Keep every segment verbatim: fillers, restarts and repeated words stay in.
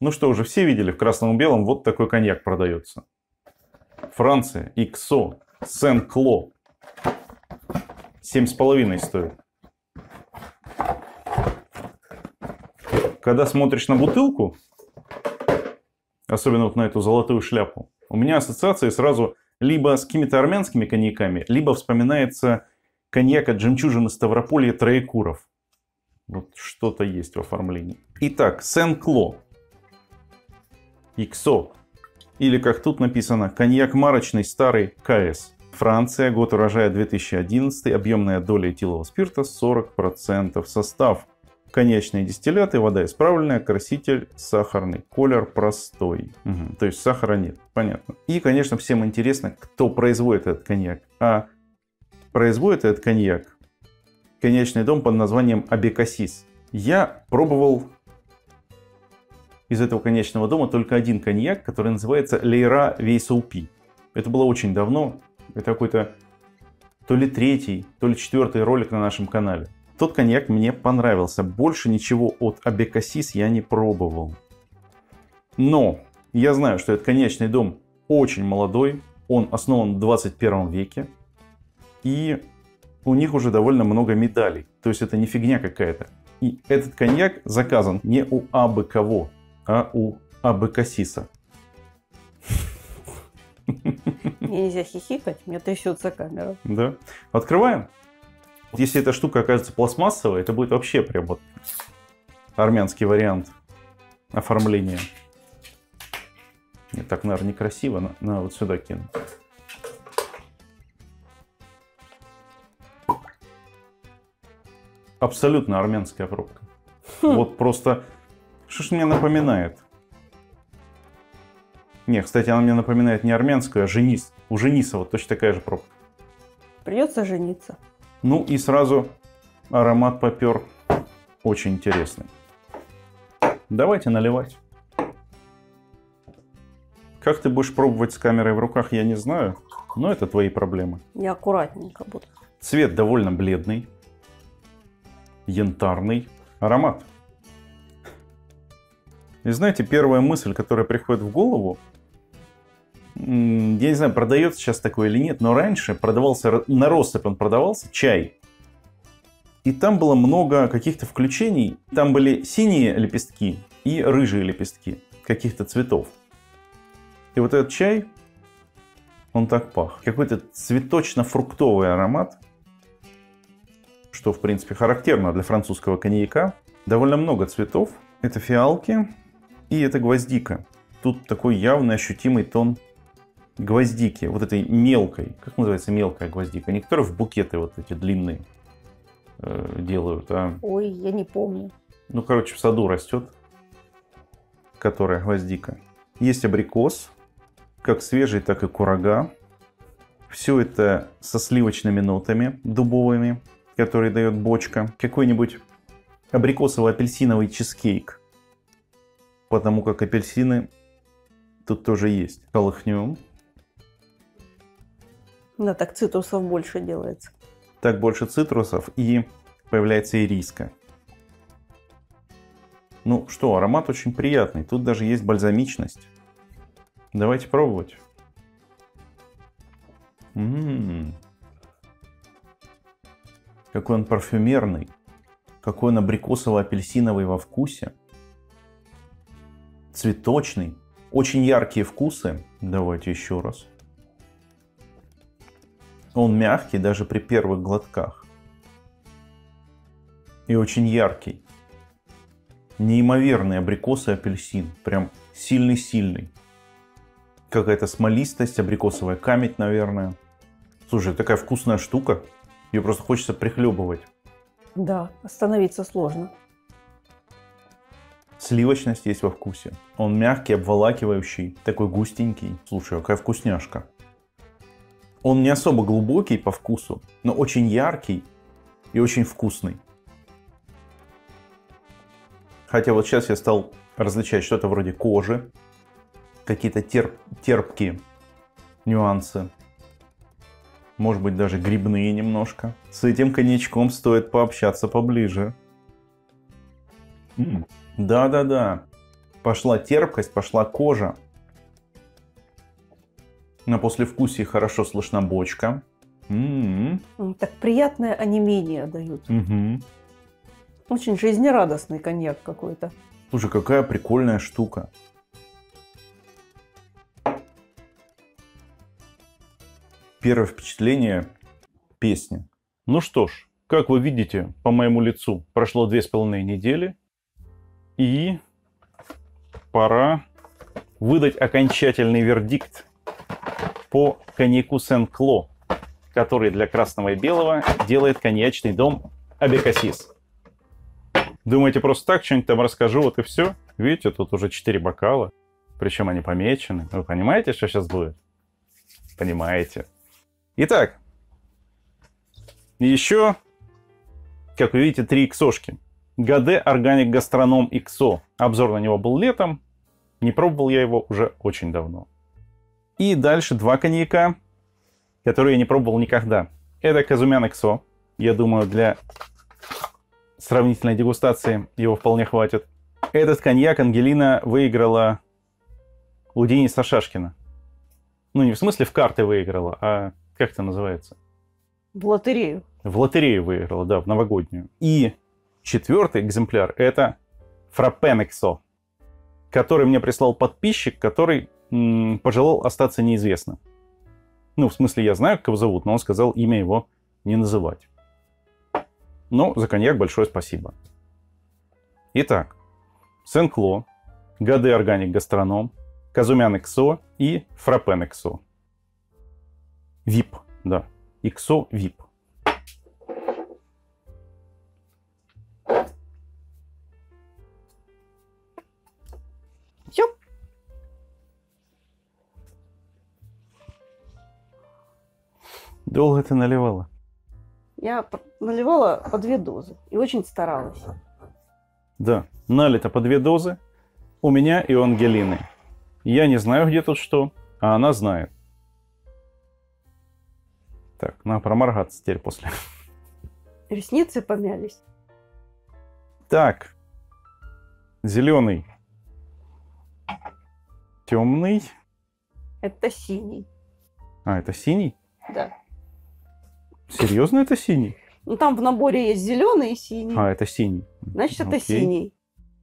Ну что, уже все видели, в красном и белом вот такой коньяк продается. Франция, иксо, Сен-Кло. семь с половиной стоит. Когда смотришь на бутылку, особенно вот на эту золотую шляпу, у меня ассоциации сразу либо с какими-то армянскими коньяками, либо вспоминается коньяк от жемчужины Ставрополья Троекуров. Вот что-то есть в оформлении. Итак, Сен-Кло. иксо. Или, как тут написано, коньяк марочный старый КС. Франция, год урожая две тысячи одиннадцатый, объемная доля этилового спирта сорок процентов. Состав: коньячные дистилляты, вода исправленная, краситель сахарный, колер простой. Угу. То есть сахара нет, понятно. И, конечно, всем интересно, кто производит этот коньяк. А производит этот коньяк коньячный дом под названием Абекасис. Я пробовал из этого коньячного дома только один коньяк, который называется Лейра Вейсаупи. Это было очень давно. Это какой-то то ли третий, то ли четвертый ролик на нашем канале. Тот коньяк мне понравился. Больше ничего от Абекасис я не пробовал. Но я знаю, что этот коньячный дом очень молодой. Он основан в двадцать первом веке. И у них уже довольно много медалей. То есть это не фигня какая-то. И этот коньяк заказан не у абы кого, а у Абекасиса. Мне нельзя хихикать, у меня трясется камера. Да. Открываем. Если эта штука окажется пластмассовой, это будет вообще прям вот армянский вариант оформления. Нет, так, наверное, некрасиво. На, на вот сюда кину. Абсолютно армянская пробка. Хм. Вот просто... Что ж мне напоминает? Не, кстати, она мне напоминает не армянскую, а женис. У Жениса вот точно такая же пробка. Придется жениться. Ну и сразу аромат попер очень интересный. Давайте наливать. Как ты будешь пробовать с камерой в руках, я не знаю. Но это твои проблемы. Я аккуратненько буду. Цвет довольно бледный. Янтарный. Аромат. И знаете, первая мысль, которая приходит в голову, я не знаю, продается сейчас такое или нет, но раньше продавался, на россыпь он продавался, чай. И там было много каких-то включений. Там были синие лепестки и рыжие лепестки каких-то цветов. И вот этот чай, он так пах. Какой-то цветочно-фруктовый аромат, что, в принципе, характерно для французского коньяка. Довольно много цветов. Это фиалки и это гвоздика. Тут такой явный ощутимый тон гвоздики. Вот этой мелкой. Как называется мелкая гвоздика? Не которые в букеты вот эти длинные э, делают, а... Ой, я не помню. Ну, короче, в саду растет. Которая гвоздика. Есть абрикос. Как свежий, так и курага. Все это со сливочными нотами дубовыми, которые дает бочка. Какой-нибудь абрикосово-апельсиновый чизкейк. Потому как апельсины тут тоже есть. Колыхнем. Да, так цитрусов больше делается. Так больше цитрусов и появляется ириска. Ну что, аромат очень приятный. Тут даже есть бальзамичность. Давайте пробовать. М-м-м. Какой он парфюмерный. Какой он абрикосово-апельсиновый во вкусе. Цветочный. Очень яркие вкусы. Давайте еще раз. Он мягкий даже при первых глотках. И очень яркий. Неимоверный абрикос и апельсин. Прям сильный-сильный. Какая-то смолистость, абрикосовая камедь, наверное. Слушай, такая вкусная штука. Ее просто хочется прихлебывать. Да, остановиться сложно. Сливочность есть во вкусе. Он мягкий, обволакивающий, такой густенький. Слушай, какая вкусняшка. Он не особо глубокий по вкусу, но очень яркий и очень вкусный. Хотя вот сейчас я стал различать что-то вроде кожи, какие-то терп, терпкие нюансы. Может быть, даже грибные немножко. С этим коньячком стоит пообщаться поближе. Да-да-да. Пошла терпкость, пошла кожа. На послевкусии хорошо слышна бочка. М-м-м. Так приятное онемение дают. Угу. Очень жизнерадостный коньяк какой-то. Слушай, какая прикольная штука. Первое впечатление – песня. Ну что ж, как вы видите по моему лицу, прошло две с половиной недели. И пора выдать окончательный вердикт по коньяку Сен-Кло, который для красного и белого делает коньячный дом Абекасис. Думаете, просто так что-нибудь там расскажу, вот и все? Видите, тут уже четыре бокала, причем они помечены. Вы понимаете, что сейчас будет? Понимаете. Итак, еще, как вы видите, три иксошки. Годе Organic Gastronom икс о. Обзор на него был летом. Не пробовал я его уже очень давно. И дальше два коньяка, которые я не пробовал никогда. Это Казумян икс о. Я думаю, для сравнительной дегустации его вполне хватит. Этот коньяк Ангелина выиграла у Дениса Шашкина. Ну, не в смысле в карты выиграла, а как это называется? В лотерею. В лотерею выиграла, да, в новогоднюю. И четвертый экземпляр – это Фраппен икс о, который мне прислал подписчик, который м, пожелал остаться неизвестным. Ну, в смысле, я знаю, как его зовут, но он сказал имя его не называть. Но за коньяк большое спасибо. Итак, Сен-Кло, Годе Organic Gastronom, Казумян икс о и Фраппен икс о. ви ай пи, да. икс о ви ай пи. Все. Долго ты наливала? Я наливала по две дозы и очень старалась. Да, налито по две дозы. У меня и у Ангелины. Я не знаю, где тут что, а она знает. Так, надо проморгаться теперь после. Ресницы помялись. Так. Зеленый. Темный. Это синий. А, это синий? Да. Серьезно, это синий? Ну, там в наборе есть зеленый и синий. А, это синий. Значит, это Окей. синий.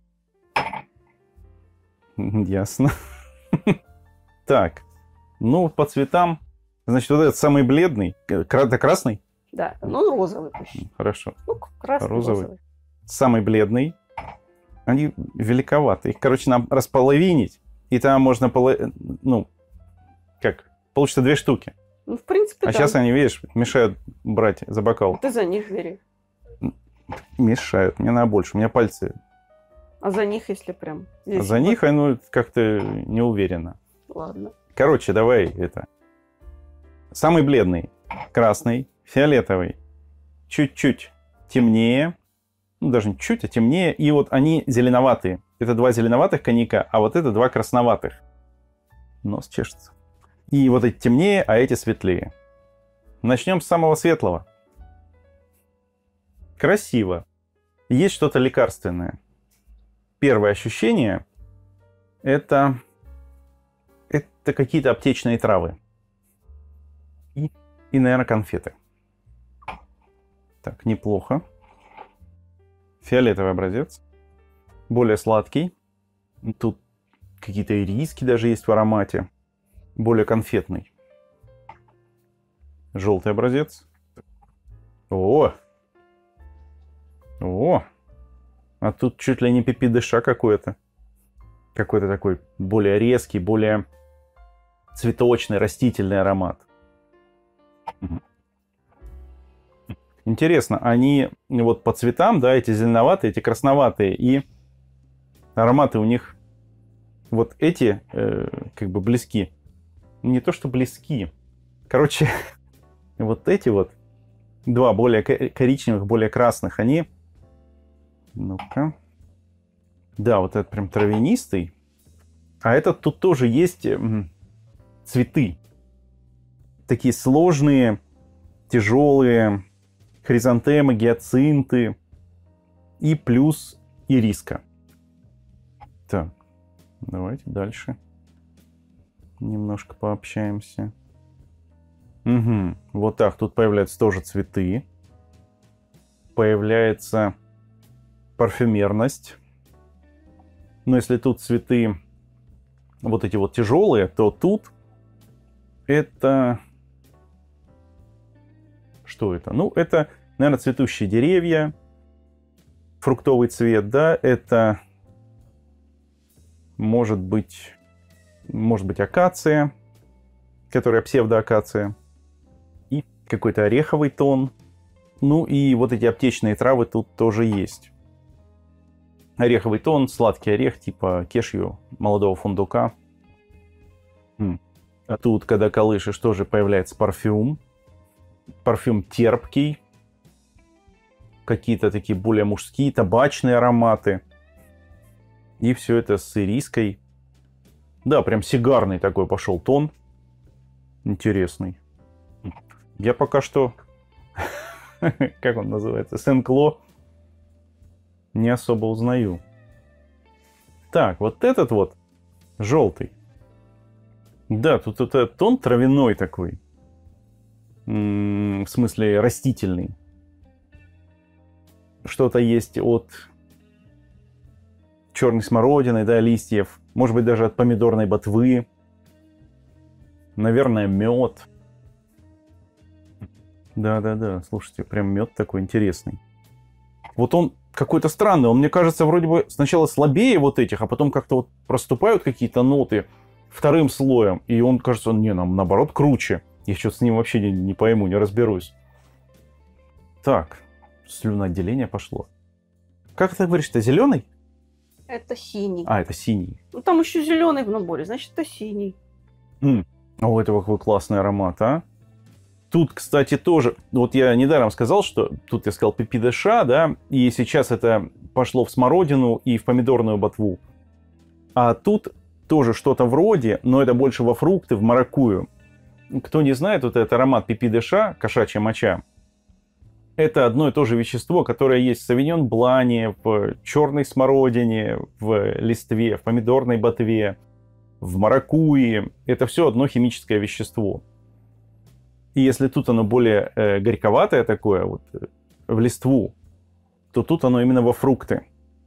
Ясно. Так. Ну, по цветам. Значит, вот этот самый бледный. Это красный? Да, ну розовый почти. Хорошо. Ну, красный, Розовый. розовый. Самый бледный. Они великоваты. Их, короче, нам располовинить. И там можно, поло... ну, как, получится две штуки. Ну, в принципе, А да. сейчас они, видишь, мешают брать за бокал. Ты за них бери. Мешают. Мне надо больше. У меня пальцы. А за них, если прям... А здесь за вот- них, ну, как-то не уверенно. Ладно. Короче, давай это. Самый бледный. Красный. Фиолетовый. Чуть-чуть темнее. Ну, даже не чуть, а темнее. И вот они зеленоватые. Это два зеленоватых коньяка, а вот это два красноватых. Нос чешется. И вот эти темнее, а эти светлее. Начнем с самого светлого. Красиво. Есть что-то лекарственное. Первое ощущение – это, это какие-то аптечные травы. И, и, наверное, конфеты. Так, неплохо. Фиолетовый образец. Более сладкий. Тут какие-то ириски даже есть в аромате. Более конфетный. Желтый образец. О! О! А тут чуть ли не пипи-дыша какое-то. Какой-то такой более резкий, более цветочный, растительный аромат. Интересно, они вот по цветам, да, эти зеленоватые, эти красноватые, и ароматы у них вот эти э, как бы близки. Не то, что близки. Короче, вот эти вот два более коричневых, более красных, они... Ну-ка. Да, вот этот прям травянистый. А этот тут тоже есть м, цветы. Такие сложные, тяжелые. Хризантемы, гиацинты. И плюс ириска. Так. Давайте дальше немножко пообщаемся. Угу. Вот так, тут появляются тоже цветы. Появляется парфюмерность. Но если тут цветы вот эти вот тяжелые, то тут это... Что это? Ну, это, наверное, цветущие деревья. Фруктовый цвет, да, это может быть, может быть акация, которая псевдоакация, и какой-то ореховый тон. Ну и вот эти аптечные травы тут тоже есть. Ореховый тон, сладкий орех, типа кешью, молодого фундука. А тут, когда колышешь, тоже появляется парфюм. Парфюм терпкий. Какие-то такие более мужские, табачные ароматы. И все это с ириской. Да, прям сигарный такой пошел тон. Интересный. Я пока что... Как он называется? Сен-Кло. Не особо узнаю. Так, вот этот вот желтый. Да, тут это тон травяной такой. М-м, в смысле растительный. Что-то есть от черной смородины, да, листьев. Может быть, даже от помидорной ботвы. Наверное, мед. Да-да-да, слушайте, прям мед такой интересный. Вот он какой-то странный. Он, мне кажется, вроде бы сначала слабее вот этих, а потом как-то вот проступают какие-то ноты вторым слоем. И он, кажется, он, не, нам наоборот круче. Я что-то с ним вообще не, не пойму, не разберусь. Так, слюноотделение пошло. Как ты говоришь, это зеленый? Это синий. А, это синий. Ну, там еще зеленый в наборе, значит, это синий. М. А у этого какой классный аромат, а? Тут, кстати, тоже... Вот я недаром сказал, что... Тут я сказал пипидеша, да? И сейчас это пошло в смородину и в помидорную ботву. А тут тоже что-то вроде, но это больше во фрукты, в маракую. Кто не знает, вот этот аромат пипидеша, кошачья моча, это одно и то же вещество, которое есть в савиньон блане, в черной смородине, в листве, в помидорной ботве, в маракуйе. Это все одно химическое вещество. И если тут оно более э, горьковатое такое, вот, э, в листву, то тут оно именно во фрукты.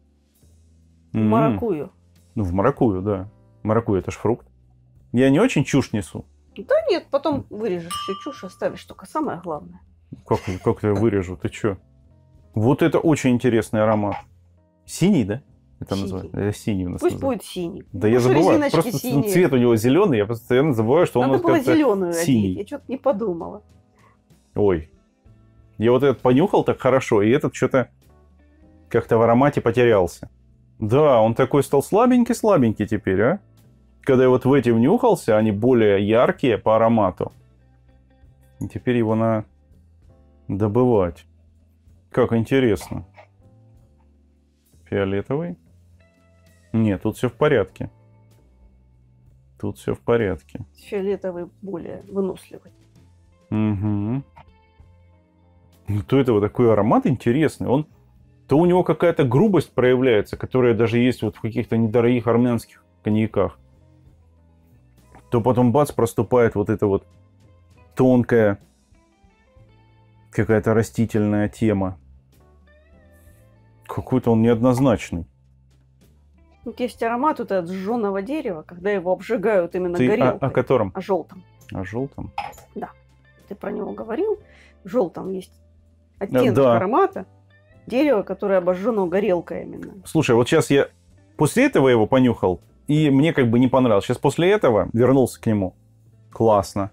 В маракую. Ну, в маракую, да. Маракуйя — это ж фрукт. Я не очень чушь несу. Да нет, потом вырежешь всю чушь, оставишь только самое главное. Как, как я вырежу? Ты чё? Вот это очень интересный аромат. Синий, да? Это Синий. называется? Это синий у нас Пусть называется. будет синий. Да я Потому что забываю. резиночки Просто синие. цвет у него зеленый, я постоянно забываю, что он у Надо нас было как-то зеленую синий. одеть, я что-то не подумала. Ой. Я вот этот понюхал так хорошо, и этот что-то как-то в аромате потерялся. Да, он такой стал слабенький-слабенький теперь, а? Когда я вот в эти внюхался, они более яркие по аромату. И теперь его надо добывать. Как интересно. Фиолетовый? Нет, тут все в порядке. Тут все в порядке. Фиолетовый более выносливый. Угу. То этого такой аромат интересный. Он, то у него какая-то грубость проявляется, которая даже есть вот в каких-то недорогих армянских коньяках. То потом бац, проступает вот эта вот тонкая какая-то растительная тема. Какой-то он неоднозначный. Вот есть аромат вот от сжженного дерева, когда его обжигают именно Ты о, горелкой. о котором? О желтом. О желтом? Да. Ты про него говорил. В желтом есть оттенок Да. аромата дерева, которое обожжено горелкой именно. Слушай, вот сейчас я после этого его понюхал, и мне как бы не понравилось. Сейчас после этого вернулся к нему. Классно.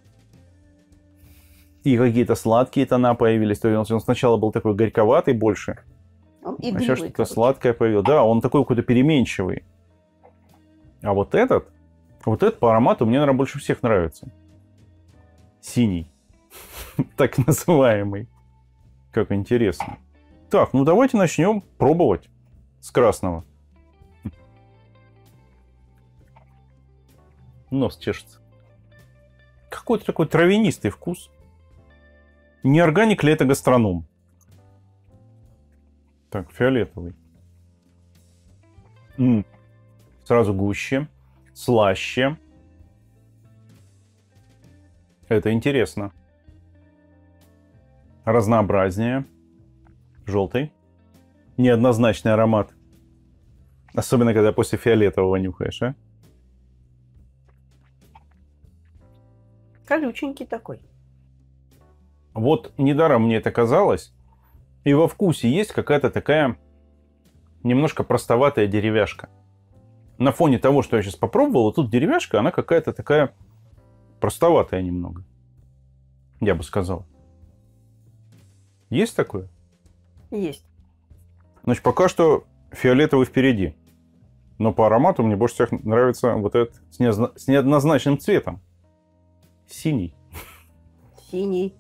И какие-то сладкие тона появились. То есть он сначала был такой горьковатый больше. Он А игривый, сейчас что-то короче. сладкое появилось. Да, он такой какой-то переменчивый. А вот этот, вот этот по аромату мне, наверное, больше всех нравится. Синий. Так называемый. Как интересно. Так, ну давайте начнем пробовать с красного. Нос чешется. Какой-то такой травянистый вкус. Не органик ли это гастроном? Так, фиолетовый. М. Сразу гуще, слаще. Это интересно. Разнообразнее. Желтый. Неоднозначный аромат. Особенно, когда после фиолетового нюхаешь, а? Колюченький такой. Вот недаром мне это казалось. И во вкусе есть какая-то такая немножко простоватая деревяшка. На фоне того, что я сейчас попробовал, тут деревяшка, она какая-то такая простоватая немного. Я бы сказал. Есть такое? Есть. Значит, пока что фиолетовый впереди. Но по аромату мне больше всех нравится вот этот с, неозна... с неоднозначным цветом. Синий. Синий.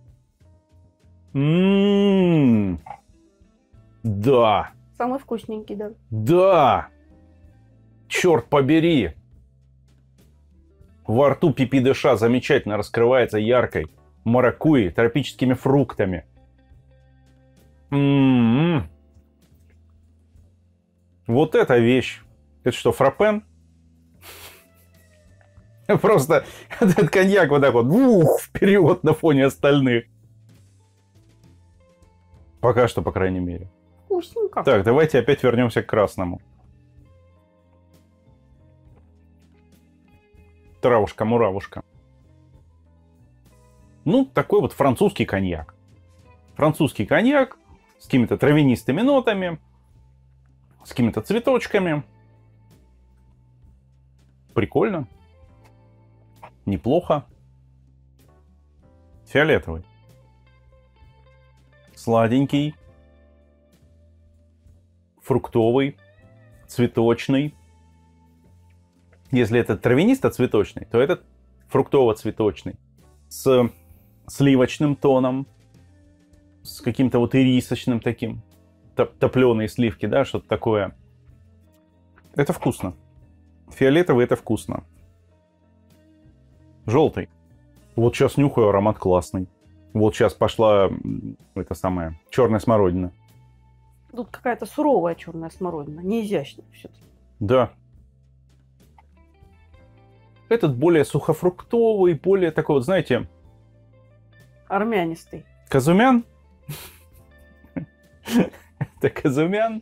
М-м-м. Да. Самый вкусненький, да. Да. Черт побери. Во рту пипи-дыша замечательно раскрывается яркой маракуйей, тропическими фруктами. М-м-м. Вот эта вещь. Это что, фраппен? Просто этот коньяк вот так вот ух, вперед на фоне остальных. Пока что, по крайней мере. Вкусненько. Так, давайте опять вернемся к красному. Травушка-муравушка. Ну, такой вот французский коньяк. Французский коньяк с какими-то травянистыми нотами, с какими-то цветочками. Прикольно. Неплохо. Фиолетовый. Сладенький. Фруктовый. Цветочный. Если это травянисто-цветочный, то этот фруктово-цветочный. С сливочным тоном. С каким-то вот ирисочным таким. Топленые сливки, да, что-то такое. Это вкусно. Фиолетовый — это вкусно. Желтый. Вот сейчас нюхаю, аромат классный. Вот сейчас пошла это самое черная смородина. Тут какая-то суровая черная смородина, не изящная все-таки. Да. Этот более сухофруктовый, более такой вот, знаете... Армянистый. Казумян? Это казумян.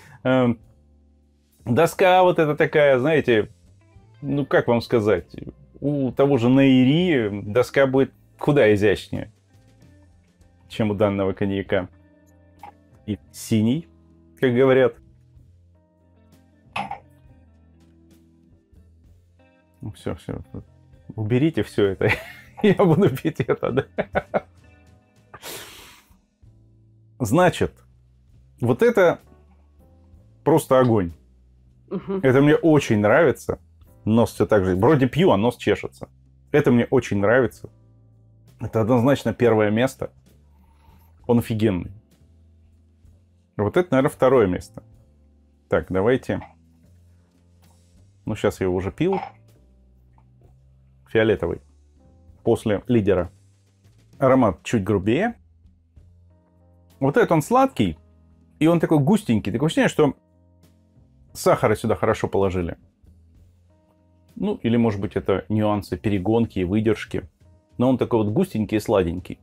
Доска вот эта такая, знаете, ну как вам сказать, у того же Наири доска будет куда изящнее, чем у данного коньяка. И синий, как говорят. Ну все, все. Уберите все это. Я буду пить это, да? Значит, вот это просто огонь. Угу. Это мне очень нравится. Нос все так же. Вроде пью, а нос чешется. Это мне очень нравится. Это однозначно первое место. Он офигенный. Вот это, наверное, второе место. Так, давайте. Ну, сейчас я его уже пил. Фиолетовый. После лидера. Аромат чуть грубее. Вот этот он сладкий. И он такой густенький. Такое ощущение, что сахара сюда хорошо положили. Ну, или, может быть, это нюансы перегонки и выдержки. Но он такой вот густенький и сладенький.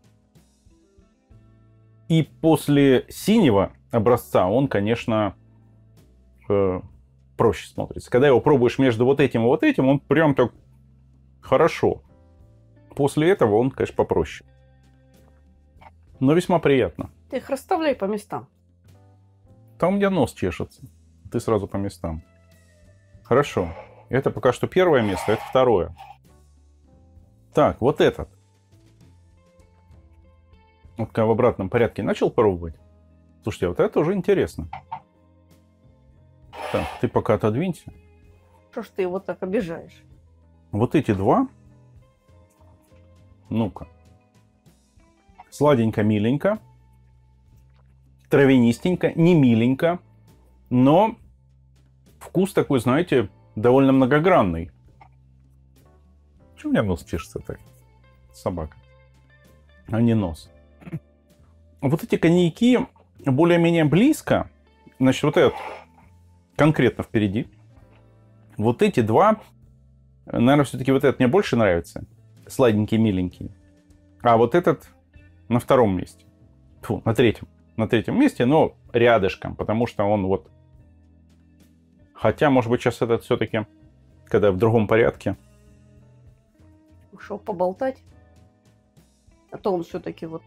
И после синего образца он, конечно, э, проще смотрится. Когда его пробуешь между вот этим и вот этим, он прям так хорошо. После этого он, конечно, попроще. Но весьма приятно. Ты их расставляй по местам. Там, где нос чешется. Ты сразу по местам. Хорошо. Это пока что первое место, это второе. Так, вот этот. Вот в обратном порядке начал пробовать. Слушайте, вот это уже интересно. Так, ты пока отодвинься. Что ж ты его так обижаешь? Вот эти два. Ну-ка. Сладенько, миленько. Травянистенько, не миленько. Но вкус такой, знаете, довольно многогранный. Почему у меня нос чешется так? Собака. А не нос. Вот эти коньяки более-менее близко. Значит, вот этот конкретно впереди. Вот эти два, наверное, все-таки вот этот мне больше нравится. Сладенький, миленький. А вот этот на втором месте. Фу, на третьем. На третьем месте, но рядышком, потому что он вот... Хотя, может быть, сейчас этот все-таки, когда в другом порядке. Ушел поболтать. А то он все-таки вот...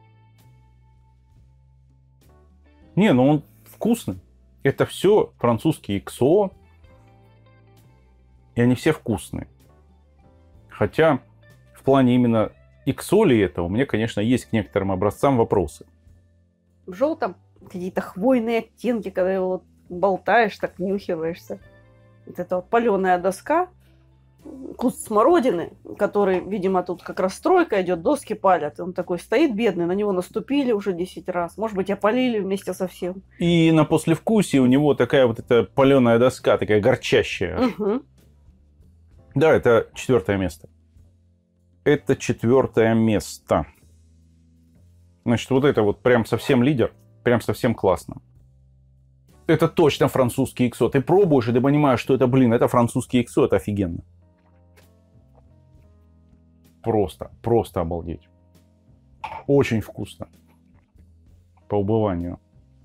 Не, ну он вкусный. Это все французские икс о. И они все вкусные. Хотя в плане именно икс о ли это, у меня, конечно, есть к некоторым образцам вопросы. В желтом какие-то хвойные оттенки, когда его вот болтаешь, так нюхиваешься. Вот эта вот паленая доска, куст смородины, который, видимо, тут как раз стройка идет, доски палят. Он такой стоит бедный, на него наступили уже десять раз. Может быть, опалили вместе со всем. И на послевкусии у него такая вот эта паленая доска, такая горчащая. Угу. Да, это четвертое место. Это четвертое место. Значит, вот это вот прям совсем лидер, прям совсем классно. Это точно французский икс о. Ты пробуешь, и ты понимаешь, что это, блин, это французский икс о, это офигенно. Просто, просто обалдеть. Очень вкусно. По убыванию.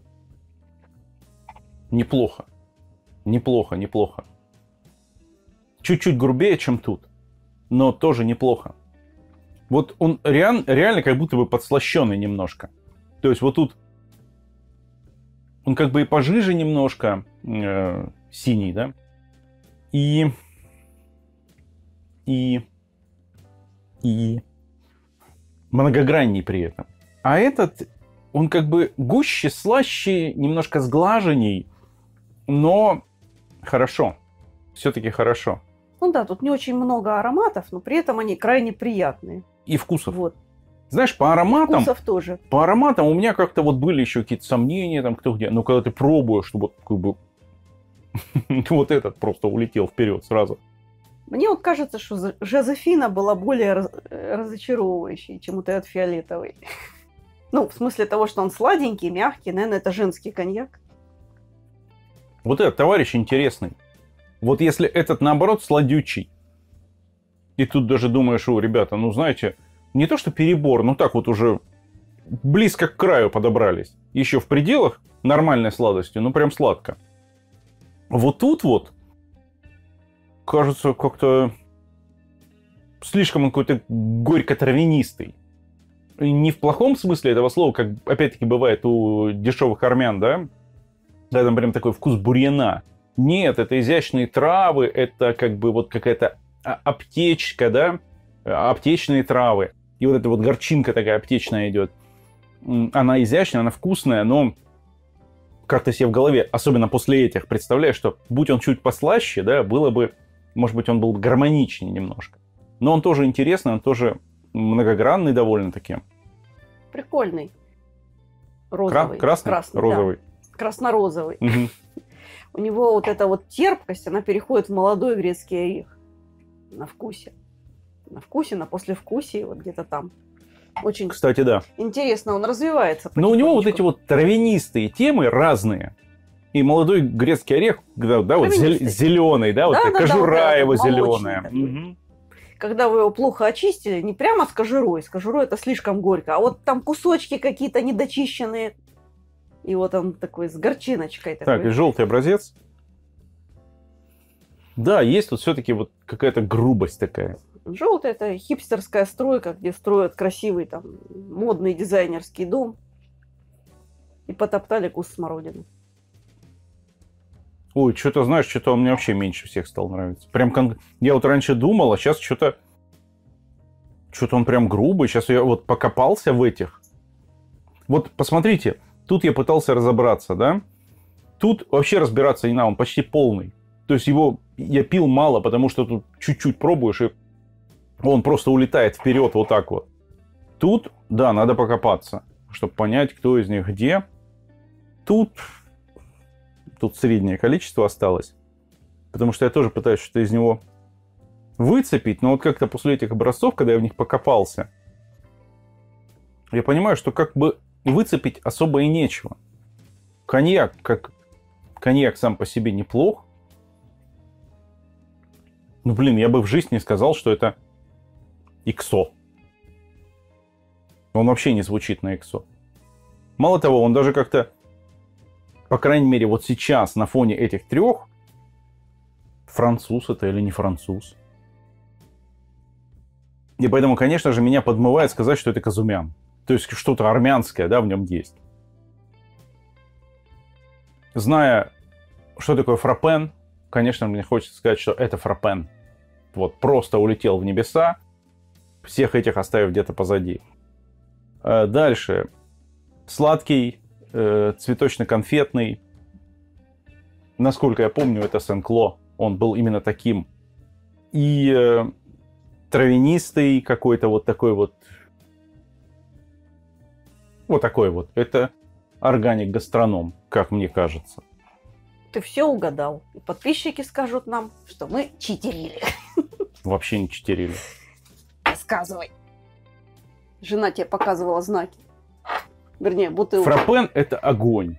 Неплохо. Неплохо, неплохо. Чуть-чуть грубее, чем тут. Но тоже неплохо. Вот он реаль, реально как будто бы подслащенный немножко. То есть вот тут он как бы и пожиже немножко, э, синий, да? И... И... И... многогранней при этом. А этот, он как бы гуще, слаще, немножко сглаженней, но хорошо. Все-таки хорошо. Ну да, тут не очень много ароматов, но при этом они крайне приятные. И вкусов. Вот. Знаешь, по ароматам... Вкусов тоже. По ароматам у меня как-то вот были еще какие-то сомнения, там кто где. Но когда ты пробуешь, чтобы как бы... вот этот просто улетел вперед сразу. Мне вот кажется, что Жозефина была более раз... разочаровывающей, чем вот этот фиолетовый. Ну, в смысле того, что он сладенький, мягкий. Наверное, это женский коньяк. Вот этот товарищ интересный. Вот если этот, наоборот, сладючий. И тут даже думаешь, о, ребята, ну, знаете, не то что перебор, но так вот уже близко к краю подобрались. Еще в пределах нормальной сладости, ну, прям сладко. Вот тут вот, кажется, как-то слишком он какой-то горько-травянистый. И не в плохом смысле этого слова, как, опять-таки, бывает у дешевых армян, да? Да, там прям такой вкус бурьяна. Нет, это изящные травы, это как бы вот какая-то аптечка, да, аптечные травы. И вот эта вот горчинка такая аптечная идет. Она изящная, она вкусная, но как-то себе в голове, особенно после этих, представляешь, что будь он чуть послаще, да, было бы, может быть, он был бы гармоничнее немножко. Но он тоже интересный, он тоже многогранный довольно-таки. Прикольный. Розовый. Кра- красный? Красный, розовый. Да. Красно-розовый. Угу. У него вот эта вот терпкость, она переходит в молодой грецкий орех. На вкусе. На вкусе, на послевкусии, вот где-то там. Очень, кстати, да. Интересно, он развивается. Но у него вот эти вот травянистые темы разные. И молодой грецкий орех, да, да вот зеленый, да, вот да, да, кожура да, его вот зеленая. Угу. Когда вы его плохо очистили, не прямо с кожурой, с кожурой это слишком горько, а вот там кусочки какие-то недочищенные. И вот он такой с горчиночкой. Так, такой. и желтый образец. Да, есть тут все-таки вот какая-то грубость такая. Желтый — это хипстерская стройка, где строят красивый там модный дизайнерский дом. И потоптали куст смородины. Ой, что-то, знаешь, что-то он мне вообще меньше всех стал нравиться. Прям кон... Я вот раньше думал, а сейчас что-то... Что-то он прям грубый. Сейчас я вот покопался в этих. Вот посмотрите, тут я пытался разобраться, да? Тут вообще разбираться не надо, он почти полный. То есть его я пил мало, потому что тут чуть-чуть пробуешь, и он просто улетает вперед вот так вот. Тут, да, надо покопаться, чтобы понять, кто из них где. Тут, тут среднее количество осталось. Потому что я тоже пытаюсь что-то из него выцепить. Но вот как-то после этих образцов, когда я в них покопался, я понимаю, что как бы выцепить особо и нечего. Коньяк, как коньяк сам по себе неплох. Ну, блин, я бы в жизни не сказал, что это иксо. Он вообще не звучит на иксо. Мало того, он даже как-то, по крайней мере, вот сейчас на фоне этих трех, француз это или не француз. И поэтому, конечно же, меня подмывает сказать, что это Казумян. То есть что-то армянское, да, в нем есть. Зная, что такое фраппен, конечно, мне хочется сказать, что это фраппен. Вот, просто улетел в небеса, всех этих оставив где-то позади. Дальше. Сладкий, э, цветочно-конфетный. Насколько я помню, это Сен-Кло. Он был именно таким. И э, травянистый какой-то вот такой вот. Вот такой вот. Это органик-гастроном, как мне кажется. Ты все угадал. И подписчики скажут нам, что мы читерили. Вообще не читерили. Рассказывай. Жена тебе показывала знаки. Вернее, бутылку. Фраппен – это огонь.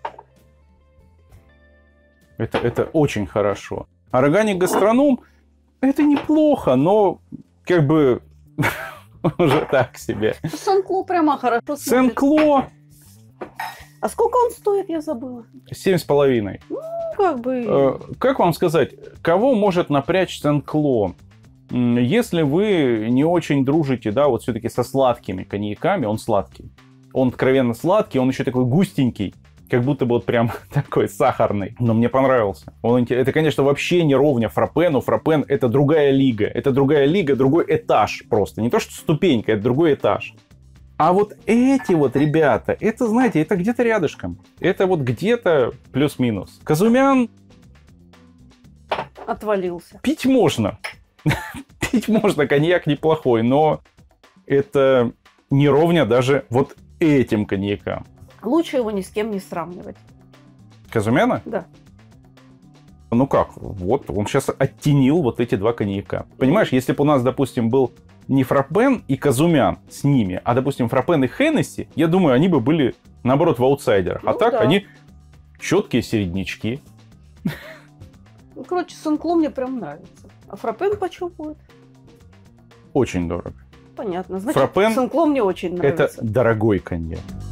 Это, это очень хорошо. Органик-гастроном – это неплохо, но как бы уже так себе. Сен-Кло прямо хорошо смотрится. Сен-Кло А сколько он стоит, я забыла? семь с половиной. Ну, как бы... Э, Как вам сказать, кого может напрячь Сен-Кло? М, Если вы не очень дружите, да, вот все-таки со сладкими коньяками, он сладкий. Он откровенно сладкий, он еще такой густенький, как будто бы вот прям такой сахарный. Но мне понравился. Он, инте- это, конечно, вообще не ровня Фраппену. Фраппен — это другая лига. Это другая лига, другой этаж просто. Не то, что ступенька, это другой этаж. А вот эти вот ребята, это, знаете, это где-то рядышком. Это вот где-то плюс-минус. Казумян Отвалился. пить можно. Пить можно, коньяк неплохой, но это не ровня даже вот этим коньякам. Лучше его ни с кем не сравнивать. Казумяна? Да. Ну как, вот он сейчас оттенил вот эти два коньяка. Понимаешь, если бы у нас, допустим, был не Фраппен и Казумян с ними, а, допустим, Фраппен и Хеннесси, я думаю, они бы были, наоборот, в аутсайдерах. Ну, а так да. они четкие середнячки. Ну, короче, Сен-Кло мне прям нравится. А Фраппен почем будет? Очень дорого. Понятно. Значит, Фраппен Сен-Кло мне очень Это нравится. дорогой коньяк.